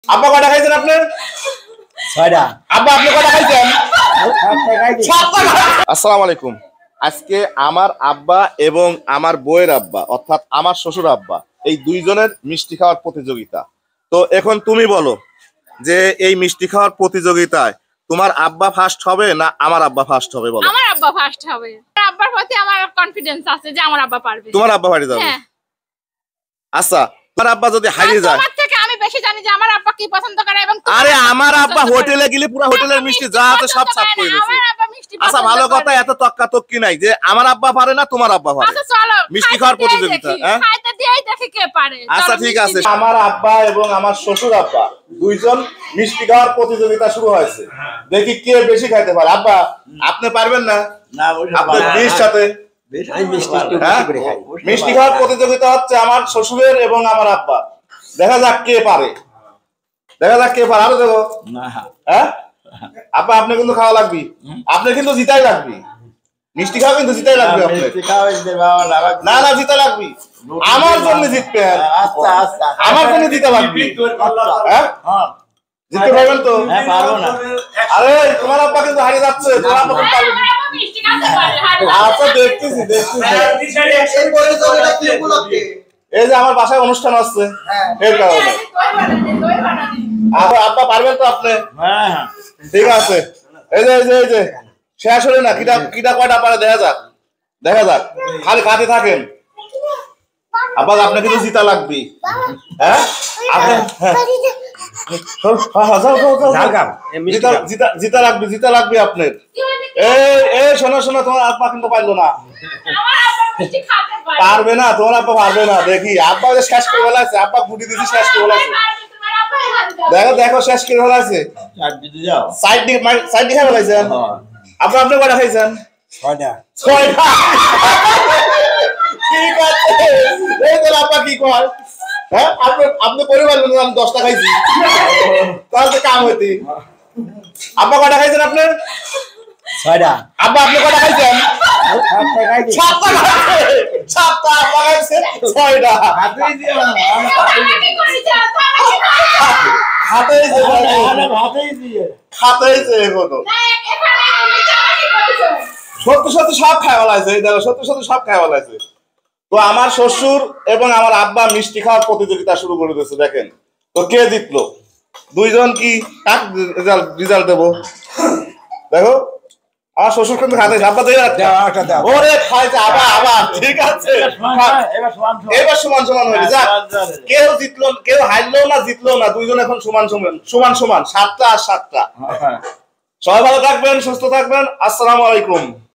আব্বা কয়টা খাইছেন আপনি? 6টা। আব্বা আপনি কয়টা খাইছেন? আসসালামু আলাইকুম। আজকে আমার আব্বা এবং আমার বউয়ের আব্বা অর্থাৎ আমার শ্বশুর আব্বা এই দুইজনের মিষ্টি খাওয়ার প্রতিযোগিতা। তো এখন তুমি বলো যে এই মিষ্টি খাওয়ার প্রতিযোগিতায় তোমার আব্বা ফার্স্ট হবে না আমার আব্বা ফার্স্ট হবে? বলো। আমার আব্বা ফার্স্ট হবে। আমার আব্বার প্রতি আমার কনফিডেন্স আছে যে আমার আব্বা পারবে। তোমার আব্বা পারে যাবে? হ্যাঁ। আচ্ছা, তোমার আব্বা যদি হারিয়ে যায়? তোমার থেকে আমি বেশি জানি যে আমার আব্বা কি পছন্দ করে এবং আরে আমার আব্বা হোটেলে গেলে পুরো হোটেলের মিষ্টি যা আছে সব সাফ করে দিয়েছে। আচ্ছা ভালো কথা, এত তক্কাতক্কি নাই যে আমার আব্বা পারে না তোমার আব্বা পারে। আচ্ছা চলো মিষ্টি খাওয়ার প্রতিযোগিতা, হ্যাঁ? খাইতে দিয়েই দেখি কে পারে। আচ্ছা ঠিক আছে। আমার আব্বা এবং আমার শ্বশুর আব্বা দুইজন মিষ্টি খাওয়ার প্রতিযোগিতা শুরু হয়েছে। দেখি কে বেশি খাইতে পারে। আব্বা আপনি পারবেন না? না, আপনার বিয়ের সাথে মিষ্টি খাওয়ার প্রতিযোগিতা হচ্ছে আমার শ্বশুরের এবং আমার আব্বা। দেখা যাক কে পারে, দেখা যাক কে পারে। আরো দেখো না, হ্যাঁ আব্বা আপনি কিন্তু খাওয়া লাগবে, আপনি কিন্তু জিতাই লাগবে। মিষ্টি খাওয়া কিন্তু জিতাই লাগবে আপনি। না না জিতা লাগবে, আমার জন্য জিতবেন। আচ্ছা আচ্ছা, আমার জন্য জিতা লাগবে। হ্যাঁ জিততে পারবেন তো? হ্যাঁ পারবো না। আরে তোমার আব্বা কিন্তু হারিয়ে যাচ্ছে, তোমার আব্বা কিন্তু পারবে না। মিষ্টি খাইতে পারে। আচ্ছা দেখতেছি এই যে আমার বাসায় অনুষ্ঠান আসছে এর কারণে। আব্বা পারবেন তো আপনি? হ্যাঁ ঠিক আছে। এই যে এই যে এই যে শেষ হলে না কিটা কিটা কয়টা পারে দেখা যাক, দেখা যাক। খালি খাতে থাকেন। আব্বা আপনি কিন্তু জিতা লাগবে। হ্যাঁ আপনি জিতা লাগবে, জিতা লাগবে আপনার। এই শোনো শোনো, তোমার আব্বা কিন্তু পারলো না। আমার আব্বা মিষ্টি খাইতে পারে। পারবে না, তোমার আব্বা পারবে না। দেখি আব্বা যে শেষ করে ফেলাছে, আব্বা গুটি দিদি শেষ করে ফেলাছে। তোমার আব্বাই হারবে। দেখো দেখো শেষ করে ফেলাছে। সাইড দিয়ে খাই ফেলাইছেন। আব্বা আপনি কয়টা খাইছেন? 6টা। 6টা। ঠিক আছে। এই তো আব্বা কি কয়, হ্যাঁ আপনি করে পারবেন না, আমি 10টা খাইছি তাহলে কাম হইতি। আব্বা কয়টা খাইছেন আপনি? 6টা। আব্বা আপনি কয়টা খাইছেন? 7টা খাইছি। 7টা খাইছে। 7টা আব্বা খাইছে 6টা। হাতেই দিও না, কি করেছে? হাতেই যে হাতেই দিয়ে। খাতেই যে এখনো না এখানে তুমি চালাকি করেছো। সত্যি সত্যি সব খাই ফেলাইছে। এই দেখো সত্যি সত্যি সব খাই ফেলাইছে। তো আমার শ্বশুর এবং আমার আব্বা মিষ্টি খাওয়ার প্রতিযোগিতা শুরু করে দিয়েছে। দেখেন তো কে জিতলো। দুইজন কি কাক রেজাল্ট দেবো। দেখো আমার শ্বশুর কিন্তু খাতে আব্বা দিয়ে ওরে খাইছে আবার আবার। ঠিক আছে এবার সমান সমান হয়ে যাক। কেউ জিতলো, কেউ হারলো না জিতলো না, দুইজন এখন সমান সমান সমান সমান 7টা আর 7টা। সবাই ভালো থাকবেন, সুস্থ থাকবেন। আসসালামু আলাইকুম।